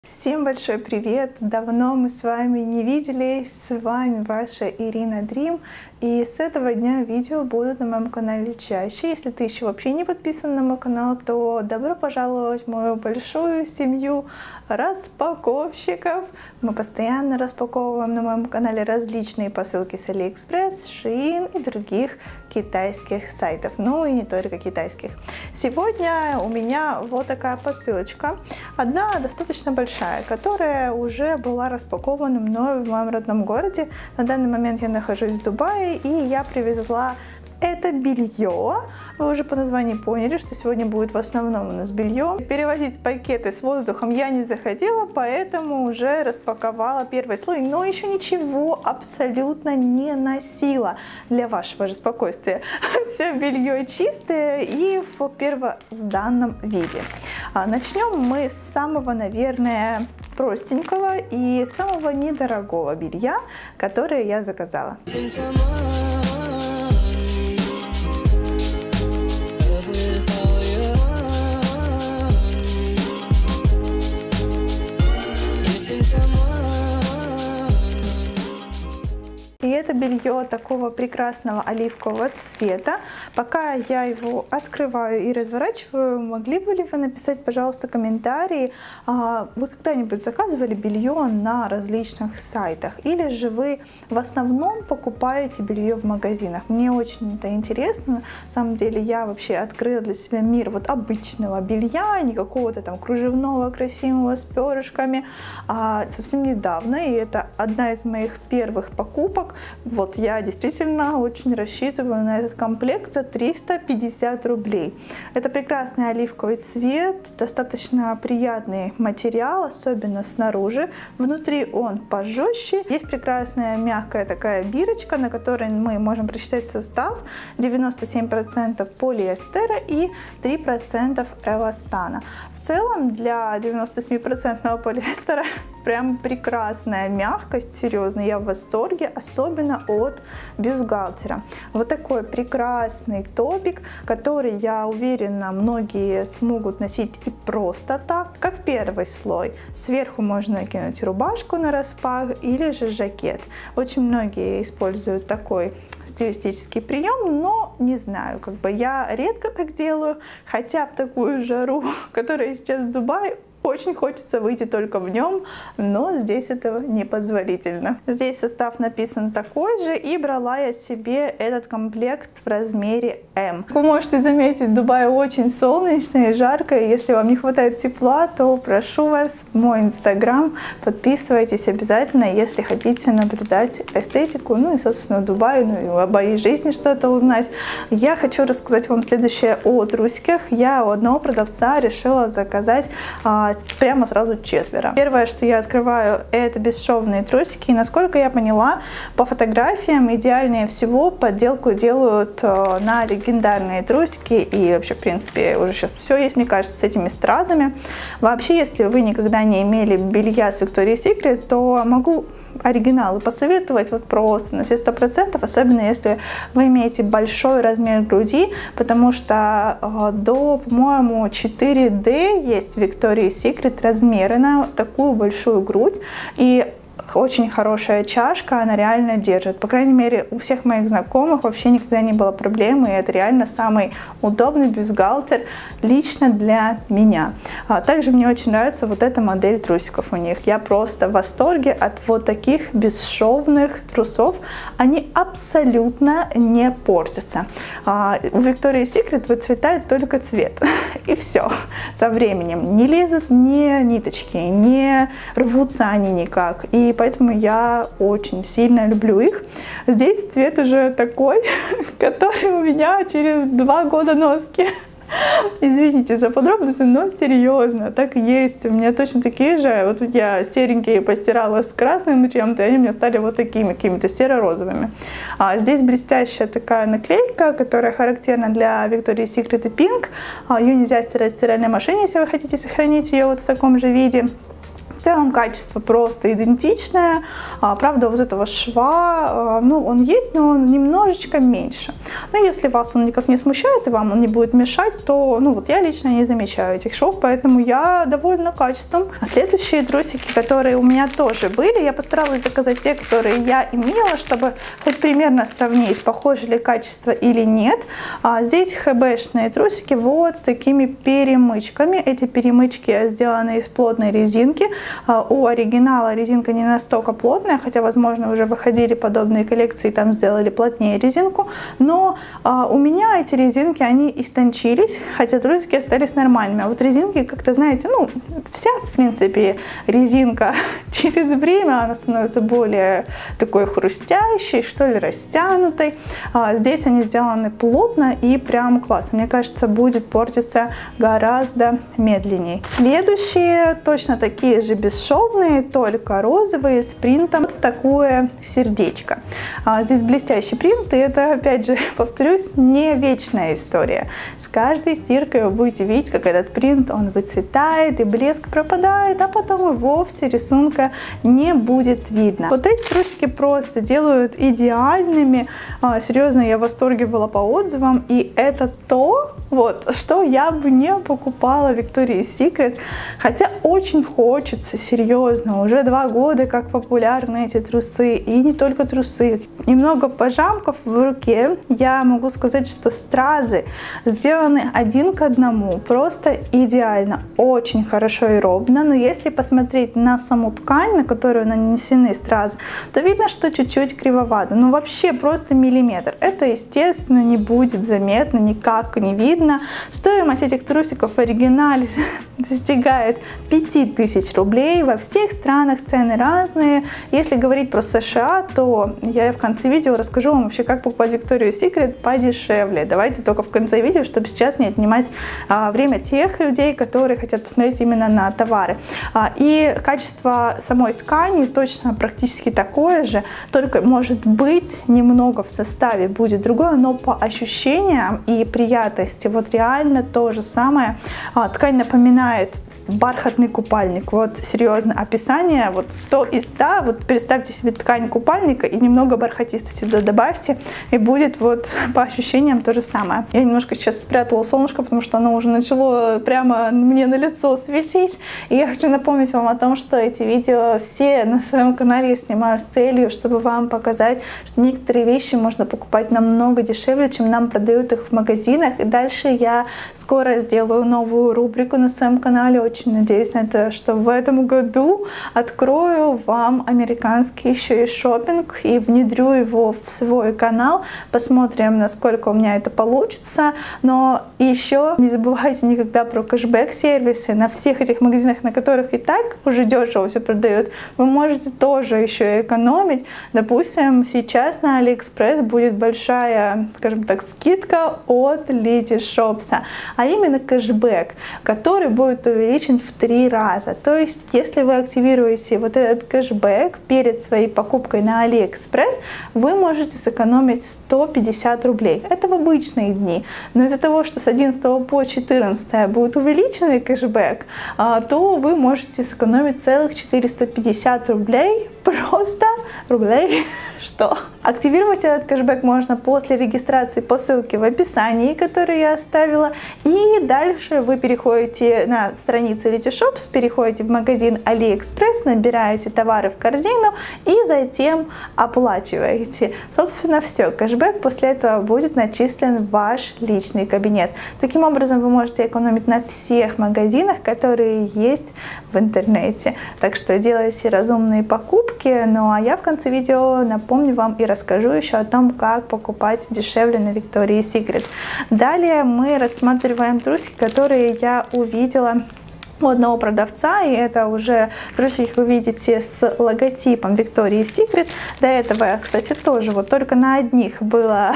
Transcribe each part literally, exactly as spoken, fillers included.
Всем большой привет! Давно мы с вами не виделись, с вами ваша Ирина Дрим. И с этого дня видео будут на моем канале чаще. Если ты еще вообще не подписан на мой канал, то добро пожаловать в мою большую семью распаковщиков. Мы постоянно распаковываем на моем канале различные посылки с Алиэкспресс, Шиин и других китайских сайтов, ну и не только китайских. Сегодня у меня вот такая посылочка, одна достаточно большая, которая уже была распакована мною в моем родном городе. На данный момент я нахожусь в Дубае, и я привезла это белье. Вы уже по названию поняли, что сегодня будет в основном у нас белье. Перевозить пакеты с воздухом я не захотела, поэтому уже распаковала первый слой, но еще ничего абсолютно не носила для вашего же спокойствия. Все белье чистое и в первозданном виде. Начнем мы с самого, наверное, простенького и самого недорогого белья, которое я заказала. И это белье такого прекрасного оливкового цвета. Пока я его открываю и разворачиваю, могли бы ли вы написать, пожалуйста, комментарии, вы когда-нибудь заказывали белье на различных сайтах? Или же вы в основном покупаете белье в магазинах? Мне очень это интересно. На самом деле я вообще открыла для себя мир вот обычного белья, не какого-то там кружевного, красивого, с перышками. А совсем недавно, и это одна из моих первых покупок. Вот я действительно очень рассчитываю на этот комплект за триста пятьдесят рублей. Это прекрасный оливковый цвет, достаточно приятный материал, особенно снаружи. Внутри он пожестче. Есть прекрасная мягкая такая бирочка, на которой мы можем прочитать состав: девяносто семь процентов полиэстера и три процента эластана. В целом для девяноста семи процентов полиэстера прям прекрасная мягкость, серьезно, я в восторге, особенно от бюстгальтера. Вот такой прекрасный топик, который, я уверена, многие смогут носить и просто так, как первый слой. Сверху можно накинуть рубашку нараспах или же жакет. Очень многие используют такой стилистический прием, но не знаю, как бы я редко так делаю, хотя в такую жару, которая сейчас в Дубае, очень хочется выйти только в нем, но здесь этого непозволительно. Здесь состав написан такой же, и брала я себе этот комплект в размере эм. Вы можете заметить, в Дубае очень солнечно и жарко, и если вам не хватает тепла, то прошу вас в мой инстаграм, подписывайтесь обязательно, если хотите наблюдать эстетику, ну и, собственно, Дубай, ну и об моей жизни что-то узнать. Я хочу рассказать вам следующее о трусиках. Я у одного продавца решила заказать а, прямо сразу четверо. Первое, что я открываю, это бесшовные трусики. И, насколько я поняла, по фотографиям идеальнее всего подделку делают на легендарные трусики. И вообще, в принципе, уже сейчас все есть, мне кажется, с этими стразами. Вообще, если вы никогда не имели белья с Victoria's Secret, то могу оригиналы посоветовать вот просто на все сто процентов, особенно если вы имеете большой размер груди, потому что э, до, по-моему, четыре дэ есть в Victoria's Secret размеры на такую большую грудь, и очень хорошая чашка, она реально держит. По крайней мере, у всех моих знакомых вообще никогда не было проблемы, и это реально самый удобный бюстгальтер лично для меня. А также мне очень нравится вот эта модель трусиков у них. Я просто в восторге от вот таких бесшовных трусов. Они абсолютно не портятся. А у Victoria's Secret выцветает только цвет. И все. Со временем не лезут ни ниточки, не рвутся они никак. И поэтому я очень сильно люблю их. Здесь цвет уже такой, который у меня через два года носки. Извините за подробности, но серьезно, так и есть. У меня точно такие же. Вот я серенькие постирала с красным чем-то, и они у меня стали вот такими, какими-то серо-розовыми. А здесь блестящая такая наклейка, которая характерна для Victoria's Secret и Pink. Ее нельзя стирать в стиральной машине, если вы хотите сохранить ее вот в таком же виде. В целом качество просто идентичное, правда вот этого шва, ну он есть, но он немножечко меньше. Но если вас он никак не смущает и вам он не будет мешать, то ну вот я лично не замечаю этих швов, поэтому я довольна качеством. А следующие трусики, которые у меня тоже были, я постаралась заказать те, которые я имела, чтобы хоть примерно сравнить, похоже ли качество или нет. А здесь хэбэшные трусики вот с такими перемычками. Эти перемычки сделаны из плотной резинки. У оригинала резинка не настолько плотная, хотя, возможно, уже выходили подобные коллекции, там сделали плотнее резинку. Но а, у меня эти резинки, они истончились, хотя трусики остались нормальными. А вот резинки, как-то, знаете, ну, вся, в принципе, резинка через время, она становится более такой хрустящей, что ли, растянутой. А, здесь они сделаны плотно и прям классно. Мне кажется, будет портиться гораздо медленнее. Следующие точно такие же бесшовные, только розовые, с принтом в такое сердечко. А, здесь блестящий принт, и это, опять же, повторюсь, не вечная история. С каждой стиркой вы будете видеть, как этот принт, он выцветает и блеск пропадает, а потом и вовсе рисунка не будет видно. Вот эти трусики просто делают идеальными. А, серьезно, я в восторге была по отзывам, и это то, вот, что я бы не покупала в Victoria's Secret, хотя очень хочется, серьезно, уже два года как популярны эти трусы, и не только трусы. Немного пожамков в руке, я могу сказать, что стразы сделаны один к одному, просто идеально, очень хорошо и ровно, но если посмотреть на саму ткань, на которую нанесены стразы, то видно, что чуть-чуть кривовато, ну вообще просто миллиметр. Это, естественно, не будет заметно, никак не видно. Стоимость этих трусиков в оригинале достигает пяти тысяч рублей. Во всех странах цены разные. Если говорить про США, то я в конце видео расскажу вам вообще, как покупать Victoria's Secret подешевле. Давайте только в конце видео, чтобы сейчас не отнимать а, время тех людей, которые хотят посмотреть именно на товары. А, и качество самой ткани точно практически такое же, только может быть немного в составе будет другое, но по ощущениям и приятности вот реально то же самое. А, ткань напоминает бархатный купальник. Вот серьезно, описание вот сто из ста. Вот представьте себе ткань купальника и немного бархатистости туда добавьте, и будет вот по ощущениям то же самое. Я немножко сейчас спрятала солнышко, потому что оно уже начало прямо мне на лицо светить. И я хочу напомнить вам о том, что эти видео все на своем канале я снимаю с целью, чтобы вам показать, что некоторые вещи можно покупать намного дешевле, чем нам продают их в магазинах. И дальше я скоро сделаю новую рубрику на своем канале. Очень надеюсь на это, что в этом году открою вам американский еще и шопинг и внедрю его в свой канал. Посмотрим, насколько у меня это получится. Но еще не забывайте никогда про кэшбэк-сервисы. На всех этих магазинах, на которых и так уже дешево все продают, вы можете тоже еще и экономить. Допустим, сейчас на AliExpress будет большая, скажем так, скидка от Letyshops, а именно кэшбэк, который будет увеличен в три раза. То есть, если вы активируете вот этот кэшбэк перед своей покупкой на AliExpress, вы можете сэкономить сто пятьдесят рублей. Это в обычные дни. Но из-за того, что с одиннадцатого по четырнадцатое будет увеличенный кэшбэк, то вы можете сэкономить целых четыреста пятьдесят рублей. Просто рублей. Что? Активировать этот кэшбэк можно после регистрации по ссылке в описании, которую я оставила. И дальше вы переходите на страницу Letyshops, переходите в магазин AliExpress, набираете товары в корзину и затем оплачиваете. Собственно, все. Кэшбэк после этого будет начислен в ваш личный кабинет. Таким образом, вы можете экономить на всех магазинах, которые есть в интернете. Так что делайте разумные покупки. Ну а я в конце видео напомню вам и расскажу еще о том, как покупать дешевле на Victoria's Secret. Далее мы рассматриваем трусики, которые я увидела у одного продавца, и это уже трусики вы видите с логотипом Victoria's Secret. До этого, кстати, тоже вот только на одних было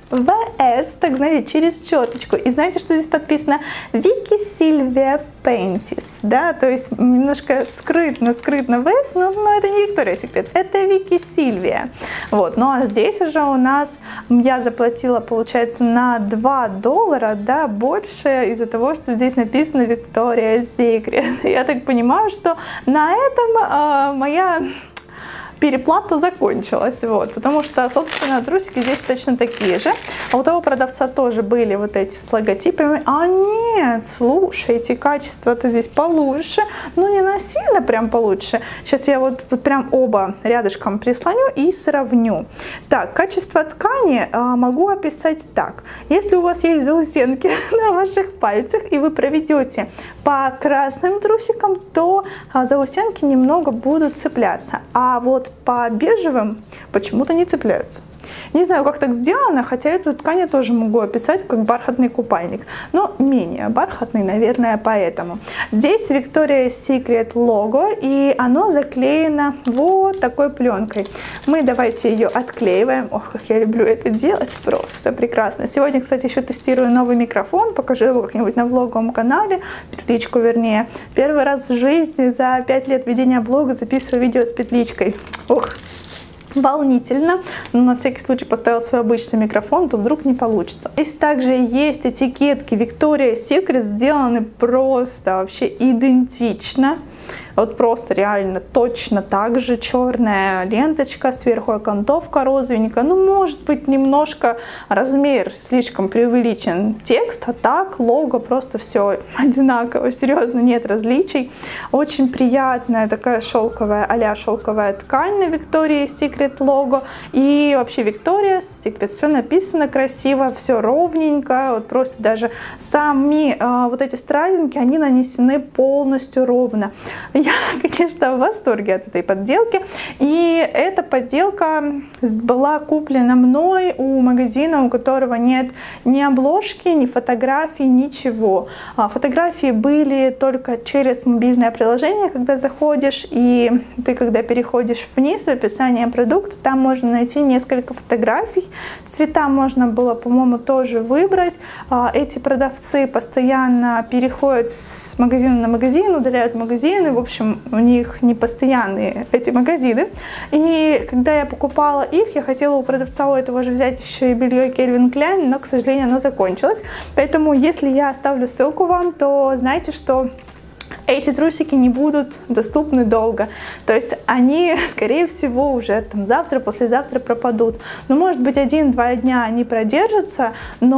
вэ эс, так знаете, через черточку. И знаете, что здесь подписано? Вики Сильвия Пентис, да, то есть немножко скрытно, скрытно вэ эс, но, но это не Виктория Секрет, это Вики Сильвия. Вот, ну а здесь уже у нас я заплатила, получается, на два доллара, да, больше из-за того, что здесь написано Виктория Секрет. Я так понимаю, что на этом э, моя переплата закончилась, вот, потому что, собственно, трусики здесь точно такие же. А у того продавца тоже были вот эти с логотипами. А нет, слушайте, качество-то здесь получше, ну не насильно прям получше. Сейчас я вот, вот прям оба рядышком прислоню и сравню. Так, качество ткани а, могу описать так. Если у вас есть заусенки на ваших пальцах и вы проведете по красным трусикам, то а, заусенки немного будут цепляться. А вот по бежевым почему-то не цепляются. Не знаю, как так сделано, хотя эту ткань я тоже могу описать как бархатный купальник, но менее бархатный, наверное, поэтому. Здесь Victoria's Secret лого, и оно заклеено вот такой пленкой. Мы давайте ее отклеиваем. Ох, как я люблю это делать, просто прекрасно. Сегодня, кстати, еще тестирую новый микрофон, покажу его как-нибудь на влоговом канале, петличку вернее. Первый раз в жизни за пять лет ведения блога записываю видео с петличкой. Ох, волнительно, но на всякий случай поставила свой обычный микрофон, то вдруг не получится. Здесь также есть этикетки Victoria's Secret, сделаны просто вообще идентично. Вот просто реально точно так же. Черная ленточка, сверху окантовка розовенькая. Ну, может быть, немножко размер слишком преувеличен текст, а так лого просто все одинаково. Серьезно, нет различий. Очень приятная такая шелковая, а-ля шелковая ткань на Victoria's Secret лого. И вообще Victoria's Secret, все написано красиво, все ровненько. Вот просто даже сами э, вот эти стразинки, они нанесены полностью ровно. Я, конечно, в восторге от этой подделки. И эта подделка была куплена мной у магазина, у которого нет ни обложки, ни фотографий, ничего. Фотографии были только через мобильное приложение, когда заходишь, и ты, когда переходишь вниз в описание продукта, там можно найти несколько фотографий. Цвета можно было, по-моему, тоже выбрать. Эти продавцы постоянно переходят с магазина на магазин, удаляют магазины. В общем, у них не постоянные эти магазины. И когда я покупала их, я хотела у продавца у этого же взять еще и белье Calvin Klein, но, к сожалению, оно закончилось. Поэтому, если я оставлю ссылку вам, то знайте, что эти трусики не будут доступны долго. То есть они, скорее всего, уже там завтра, послезавтра пропадут. Ну, может быть, один-два дня они продержатся,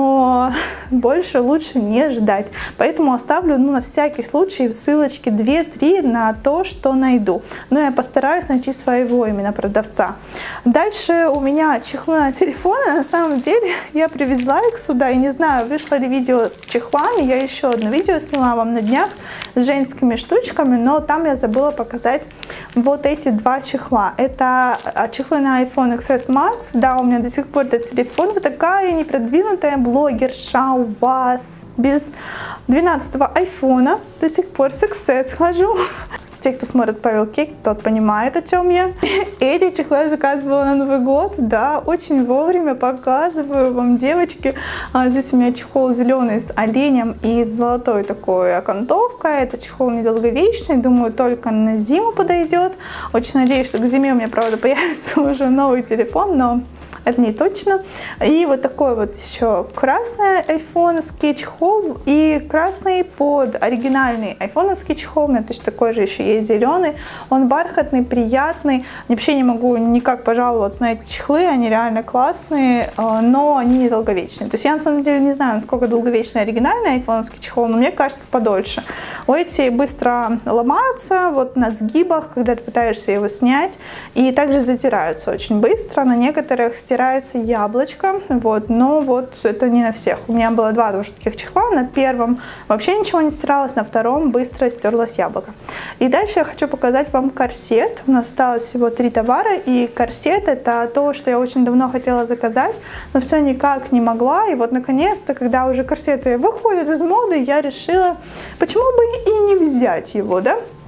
но больше лучше не ждать. Поэтому оставлю, ну, на всякий случай ссылочки две-три на то, что найду. Но я постараюсь найти своего именно продавца. Дальше у меня чехлы на телефоны. На самом деле я привезла их сюда. И не знаю, вышло ли видео с чехлами. Я еще одно видео сняла вам на днях с женскими штучками, но там я забыла показать вот эти два чехла. Это чехлы на iPhone икс эс Max. Да, у меня до сих пор этот телефон. Вот такая непродвинутая блогерша у вас без двенадцатого айфона. До сих пор с икс эс хожу. Те, кто смотрит Павел Кейк, тот понимает, о чем я. Эти чехлы я заказывала на Новый год, да, очень вовремя показываю вам, девочки. А здесь у меня чехол зеленый с оленем и с золотой такой окантовкой. Это чехол недолговечный, думаю, только на зиму подойдет. Очень надеюсь, что к зиме у меня, правда, появится уже новый телефон, но это не точно. И вот такой вот еще красный айфоновский чехол и красный под оригинальный айфоновский чехол. У меня точно такой же еще есть зеленый. Он бархатный, приятный. Вообще не могу никак пожаловаться на эти чехлы. Они реально классные, но они недолговечные. То есть я на самом деле не знаю, насколько долговечный оригинальный айфоновский чехол, но мне кажется подольше. У эти быстро ломаются вот на сгибах, когда ты пытаешься его снять, и также затираются очень быстро. На некоторых стирается яблочко, вот, но вот это не на всех. У меня было два тоже таких чехла. На первом вообще ничего не стиралось, на втором быстро стерлось яблоко. И дальше я хочу показать вам корсет. У нас осталось всего три товара, и корсет — это то, что я очень давно хотела заказать, но все никак не могла. И вот наконец-то, когда уже корсеты выходят из моды, я решила, почему бы и не взять его, да?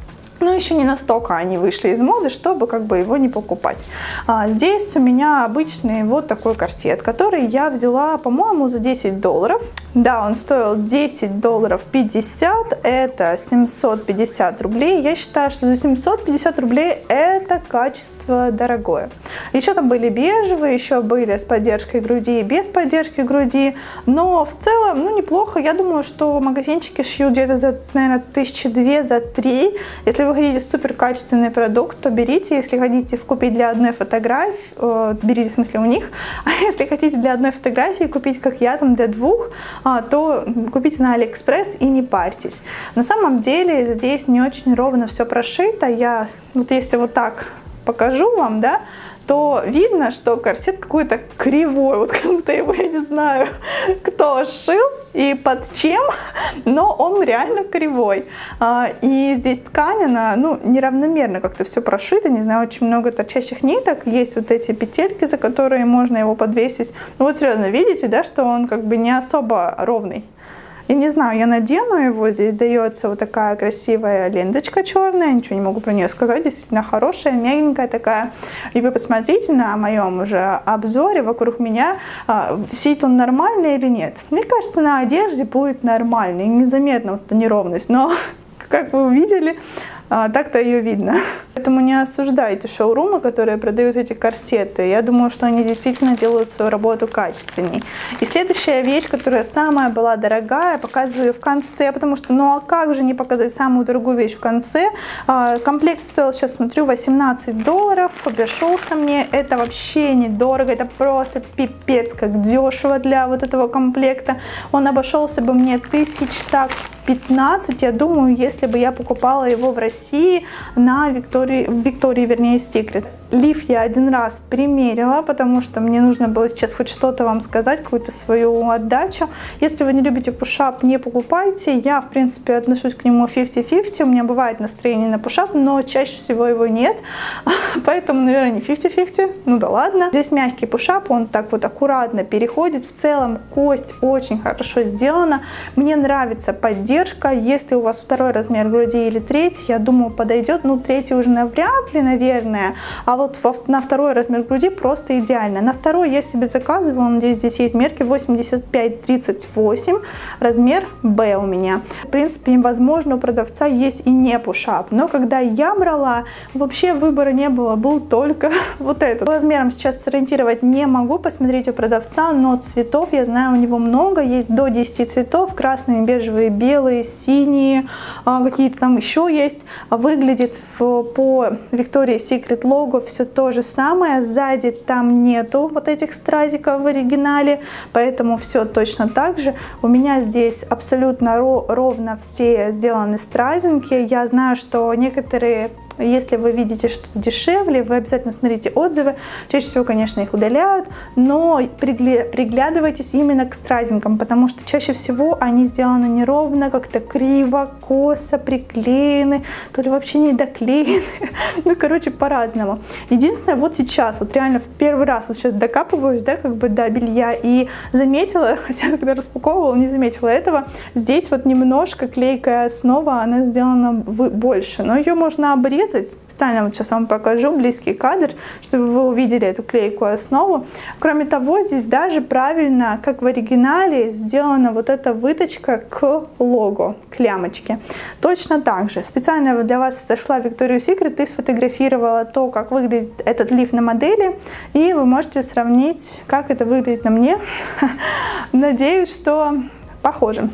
Но еще не настолько они вышли из моды, чтобы как бы его не покупать. А здесь у меня обычный вот такой корсет, который я взяла, по-моему, за десять долларов. Да, он стоил десять долларов пятьдесят, это семьсот пятьдесят рублей. Я считаю, что за семьсот пятьдесят рублей это качество дорогое. Еще там были бежевые, еще были с поддержкой груди и без поддержки груди. Но в целом, ну, неплохо. Я думаю, что магазинчики шьют где-то за, наверное, тысячи две, за три. Если вы хотите супер качественный продукт, то берите. Если хотите купить для одной фотографии, э, берите, в смысле, у них. А если хотите для одной фотографии купить, как я, там для двух, а, то купите на Алиэкспресс и не парьтесь. На самом деле здесь не очень ровно все прошито. Я вот если вот так покажу вам, да, то видно, что корсет какой-то кривой, вот как будто его, я не знаю, кто шил и под чем, но он реально кривой. И здесь ткань, она, ну, неравномерно как-то все прошито, не знаю, очень много торчащих ниток, есть вот эти петельки, за которые можно его подвесить. Ну вот серьезно, видите, да, что он как бы не особо ровный. Я не знаю, я надену его, здесь дается вот такая красивая ленточка черная, ничего не могу про нее сказать, действительно хорошая, мягенькая такая. И вы посмотрите на моем уже обзоре вокруг меня, сидит он нормально или нет. Мне кажется, на одежде будет нормально, и незаметно вот эта неровность, но, как вы увидели, так-то ее видно. Поэтому не осуждайте шоурумы, которые продают эти корсеты. Я думаю, что они действительно делают свою работу качественней. И следующая вещь, которая самая была дорогая, показываю ее в конце, потому что, ну а как же не показать самую дорогую вещь в конце? Комплект стоил, сейчас смотрю, восемнадцать долларов, обошелся мне. Это вообще недорого, это просто пипец как дешево для вот этого комплекта. Он обошелся бы мне тысяч так пятнадцать, я думаю, если бы я покупала его в России на Виктории, в Виктории, вернее, Secret. Лиф я один раз примерила, потому что мне нужно было сейчас хоть что-то вам сказать, какую-то свою отдачу. Если вы не любите пушап, не покупайте. Я, в принципе, отношусь к нему пятьдесят на пятьдесят. У меня бывает настроение на пушап, но чаще всего его нет. Поэтому, наверное, не пятьдесят на пятьдесят. Ну да ладно. Здесь мягкий пушап, он так вот аккуратно переходит. В целом кость очень хорошо сделана. Мне нравится поддержка. Если у вас второй размер груди или третий, я думаю, подойдет. Ну, третий уже навряд ли, наверное. А вот на второй размер груди просто идеально. На второй я себе заказывала, надеюсь, здесь есть мерки восемьдесят пять тридцать восемь, размер Б у меня. В принципе, возможно, у продавца есть и не пушап, но когда я брала, вообще выбора не было, был только вот этот. По размерам сейчас сориентировать не могу, посмотреть у продавца, но цветов я знаю у него много, есть до десяти цветов, красные, бежевые, белые, синие, какие-то там еще есть. Выглядит в, по Victoria's Secret лого все то же самое, сзади там нету вот этих стразиков в оригинале, поэтому все точно так же. У меня здесь абсолютно ровно все сделаны стразинки. Я знаю, что некоторые, если вы видите что-то дешевле, вы обязательно смотрите отзывы. Чаще всего, конечно, их удаляют, но приглядывайтесь именно к стразинкам, потому что чаще всего они сделаны неровно, как-то криво, косо, приклеены, то ли вообще не доклеены. Ну, короче, по-разному. Единственное, вот сейчас, вот реально в первый раз, вот сейчас докапываюсь, да, как бы до белья, и заметила, хотя когда распаковывала, не заметила этого, здесь вот немножко клейкая основа, она сделана больше, но ее можно обрезать. Специально вот сейчас вам покажу близкий кадр, чтобы вы увидели эту клейкую основу. Кроме того, здесь даже правильно, как в оригинале, сделана вот эта выточка к лого, к лямочке. Точно так же. Специально для вас зашла в Victoria's Secret и сфотографировала то, как выглядит этот лиф на модели, и вы можете сравнить, как это выглядит на мне. Надеюсь, что похоже.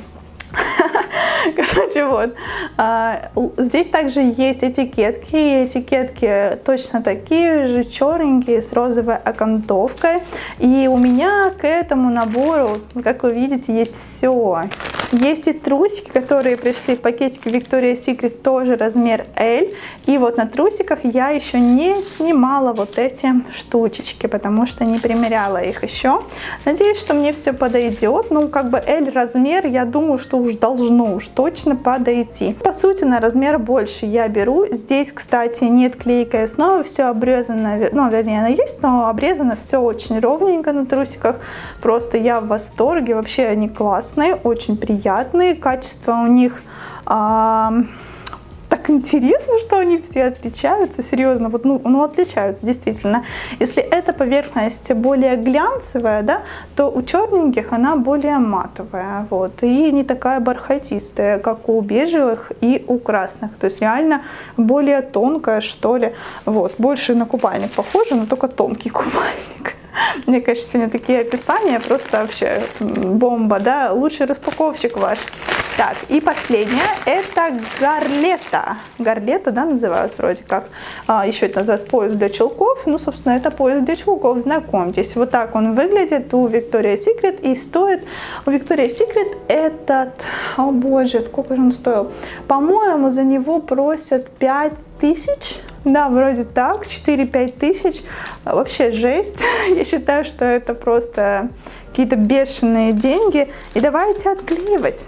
Короче, вот. Здесь также есть этикетки. И этикетки точно такие же, черненькие, с розовой окантовкой. И у меня к этому набору, как вы видите, есть все. Есть и трусики, которые пришли в пакетике Victoria's Secret, тоже размер L. И вот на трусиках я еще не снимала вот эти штучечки, потому что не примеряла их еще. Надеюсь, что мне все подойдет. Ну, как бы L размер, я думаю, что уж должно уж точно подойти. По сути, на размер больше я беру. Здесь, кстати, нет клейкой основы, все обрезано, ну, вернее, она есть, но обрезано все очень ровненько на трусиках. Просто я в восторге. Вообще они классные, очень приятные. Качество у них а, так, так интересно, что они все отличаются, серьезно, вот, ну, ну, отличаются, действительно. Если эта поверхность более глянцевая, да, то у черненьких она более матовая, вот, и не такая бархатистая, как у бежевых и у красных, то есть реально более тонкая, что ли, вот, больше на купальник похоже, но только тонкий купальник. Мне, конечно, сегодня такие описания, просто вообще бомба, да, лучший распаковщик ваш. Так, и последнее, это горлета. Горлета, да, называют вроде как. А, еще это называют пояс для чулков. Ну, собственно, это пояс для чулков, знакомьтесь. Вот так он выглядит у Victoria's Secret. И стоит у Victoria's Secret этот, о боже, сколько же он стоил? По-моему, за него просят пять тысяч. Да, вроде так, четыре-пять тысяч. Вообще жесть. Я считаю, что это просто какие-то бешеные деньги. И давайте отклеивать.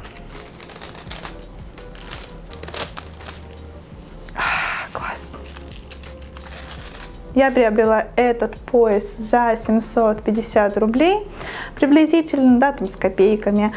Класс. Я приобрела этот пояс за семьсот пятьдесят рублей, приблизительно, да, там с копейками.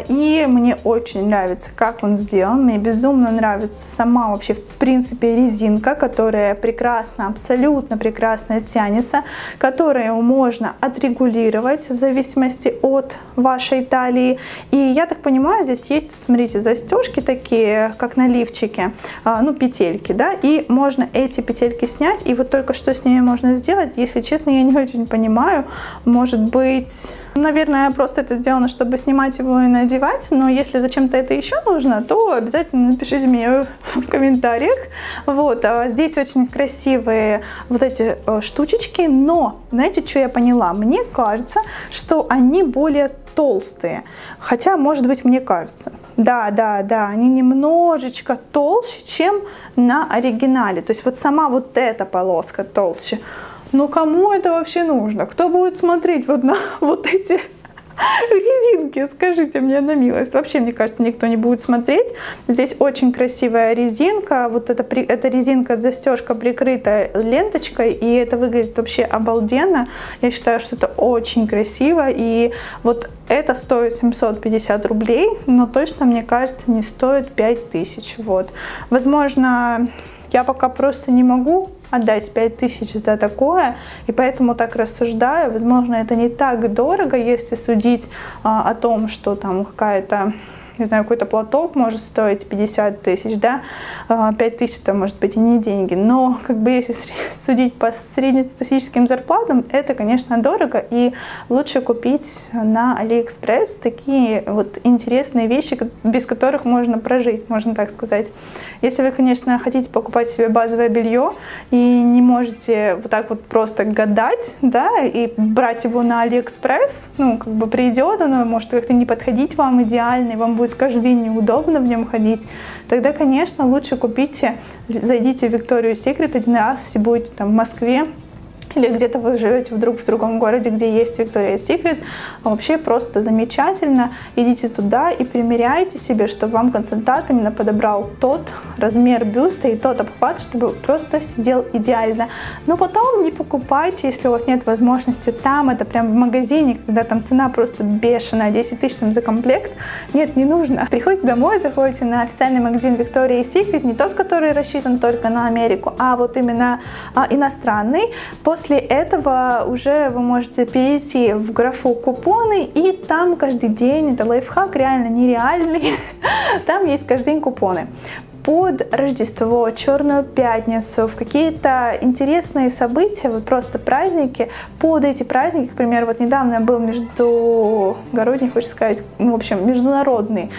И мне очень нравится, как он сделан. Мне безумно нравится сама вообще, в принципе, резинка, которая прекрасно, абсолютно прекрасно тянется, которую можно отрегулировать в зависимости от вашей талии. И я так понимаю, здесь есть, смотрите, застежки такие, как на лифчике, ну, петельки, да, и можно эти петельки снять. И вот только что с ними можно сделать, если честно, я не очень понимаю. Может быть, наверное, просто это сделано, чтобы снимать его и надевать, но если зачем-то это еще нужно, то обязательно напишите мне в комментариях. Вот, а здесь очень красивые вот эти штучечки, но, знаете, что я поняла? Мне кажется, что они более толстые, хотя, может быть, мне кажется. Да, да, да, они немножечко толще, чем на оригинале. То есть вот сама вот эта полоска толще. Но кому это вообще нужно? Кто будет смотреть вот на вот эти резинки? Скажите мне на милость. Вообще, мне кажется, никто не будет смотреть. Здесь очень красивая резинка. Вот эта, эта резинка, застежка прикрыта ленточкой, и это выглядит вообще обалденно. Я считаю, что это очень красиво. И вот это стоит семьсот пятьдесят рублей, но точно, мне кажется, не стоит пять тысяч. Вот. Возможно, я пока просто не могу отдать пять тысяч за такое, и поэтому так рассуждаю. Возможно, это не так дорого, если судить а, о том, что там какая-то, не знаю, какой-то платок может стоить пятьдесят тысяч, да, пять тысяч это может быть и не деньги, но как бы если судить по среднестатистическим зарплатам, это, конечно, дорого, и лучше купить на Алиэкспресс такие вот интересные вещи, без которых можно прожить, можно так сказать. Если вы, конечно, хотите покупать себе базовое белье и не можете вот так вот просто гадать, да, и брать его на Алиэкспресс, ну, как бы придет оно, может как-то не подходить вам идеально, и вам будет каждый день неудобно в нем ходить, тогда, конечно, лучше купите, зайдите в Victoria's Secret один раз, если будете там в Москве, или где-то вы живете вдруг в другом городе, где есть Victoria's Secret, вообще просто замечательно. Идите туда и примеряйте себе, чтобы вам консультант именно подобрал тот размер бюста и тот обхват, чтобы просто сидел идеально. Но потом не покупайте, если у вас нет возможности там, это прям в магазине, когда там цена просто бешеная, десять тысяч там за комплект. Нет, не нужно. Приходите домой, заходите на официальный магазин Victoria's Secret, не тот, который рассчитан только на Америку, а вот именно а, иностранный. После этого уже вы можете перейти в графу купоны, и там каждый день, это лайфхак реально нереальный, там есть каждый день купоны. Под Рождество, Черную пятницу, в какие-то интересные события, вот просто праздники, под эти праздники, к примеру, вот недавно был междугородний, хочется сказать, в общем, международный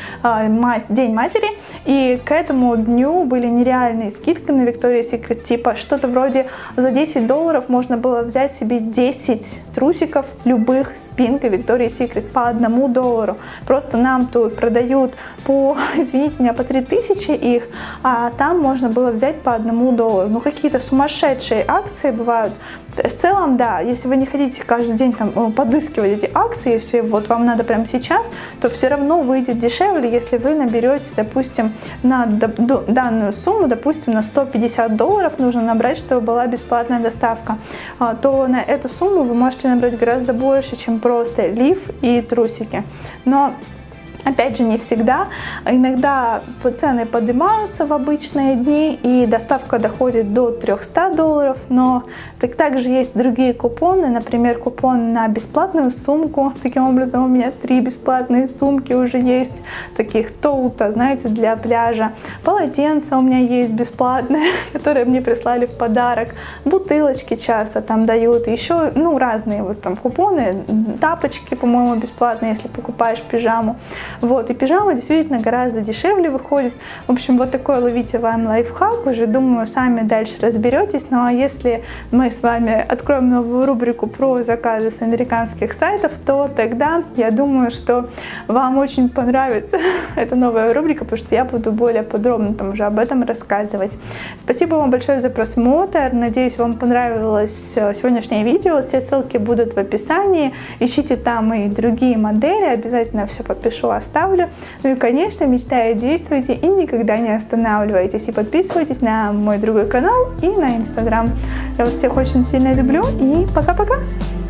День матери, и к этому дню были нереальные скидки на Victoria's Secret, типа что-то вроде за десять долларов можно было взять себе десять трусиков любых с пинкой Victoria's Secret по одному доллару. Просто нам тут продают по, извините меня, по три тысячи их, а там можно было взять по одному доллару. Ну, какие-то сумасшедшие акции бывают. В целом, да, если вы не хотите каждый день там подыскивать эти акции, если вот вам надо прямо сейчас, то все равно выйдет дешевле, если вы наберете, допустим, на данную сумму, допустим, на сто пятьдесят долларов нужно набрать, чтобы была бесплатная доставка, то на эту сумму вы можете набрать гораздо больше, чем просто лиф и трусики. Но Опять же, не всегда. Иногда цены поднимаются в обычные дни, и доставка доходит до трёхсот долларов, но так, также есть другие купоны, например, купон на бесплатную сумку. Таким образом, у меня три бесплатные сумки уже есть, таких тоута, знаете, для пляжа. Полотенца у меня есть бесплатные, которые мне прислали в подарок. Бутылочки часто там дают, еще, ну, разные вот там купоны, тапочки, по-моему, бесплатные, если покупаешь пижаму. Вот, и пижама действительно гораздо дешевле выходит. В общем, вот такой ловите вам лайфхак. Уже, думаю, сами дальше разберетесь. Ну, а если мы с вами откроем новую рубрику про заказы с американских сайтов, то тогда я думаю, что вам очень понравится эта новая рубрика, потому что я буду более подробно там уже об этом рассказывать. Спасибо вам большое за просмотр. Надеюсь, вам понравилось сегодняшнее видео. Все ссылки будут в описании. Ищите там и другие модели. Обязательно все подпишу, оставлю. Ну и, конечно, мечтайте, действуйте и никогда не останавливайтесь. И подписывайтесь на мой другой канал и на Инстаграм. Я вас всех очень сильно люблю и пока-пока!